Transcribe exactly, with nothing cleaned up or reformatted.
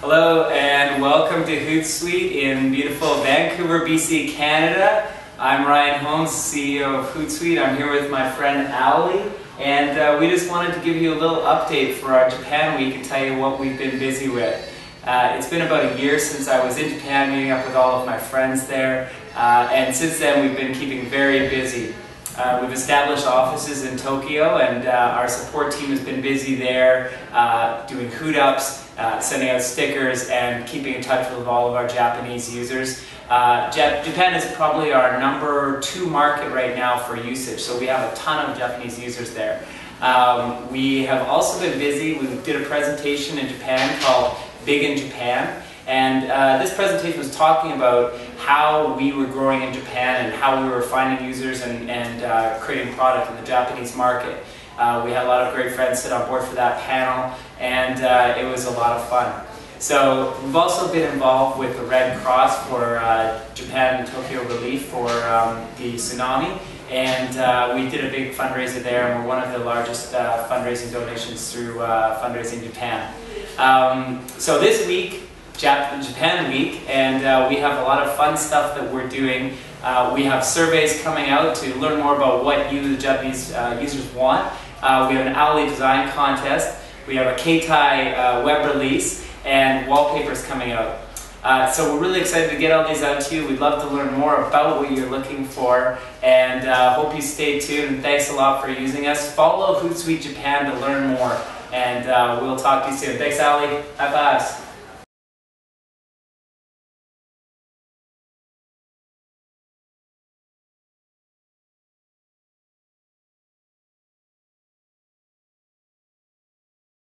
Hello and welcome to Hootsuite in beautiful Vancouver, B C, Canada. I'm Ryan Holmes, C E O of Hootsuite. I'm here with my friend Owly, and uh, we just wanted to give you a little update for our Japan week and tell you what we've been busy with. Uh, it's been about a year since I was in Japan meeting up with all of my friends there, uh, and since then we've been keeping very busy. Uh, we've established offices in Tokyo, and uh, our support team has been busy there uh, doing hoot-ups, uh, sending out stickers, and keeping in touch with all of our Japanese users. Uh, Jap Japan is probably our number two market right now for usage, so we have a ton of Japanese users there. Um, we have also been busy. We did a presentation in Japan called Big in Japan. And uh, this presentation was talking about how we were growing in Japan and how we were finding users and, and uh, creating product in the Japanese market. Uh, we had a lot of great friends sit on board for that panel, and uh, it was a lot of fun. So we've also been involved with the Red Cross for uh, Japan and Tokyo relief for um, the tsunami, and uh, we did a big fundraiser there, and we're one of the largest uh, fundraising donations through uh, Fundraising Japan. Um, so this week, Japan Week, and uh, we have a lot of fun stuff that we're doing. Uh, we have surveys coming out to learn more about what you, the Japanese uh, users, want. Uh, we have an Owly design contest. We have a keitai uh, web release, and wallpapers coming out. Uh, so we're really excited to get all these out to you. We'd love to learn more about what you're looking for, and uh, hope you stay tuned. And thanks a lot for using us. Follow Hootsuite Japan to learn more, and uh, we'll talk to you soon. Thanks, Owly. High fives.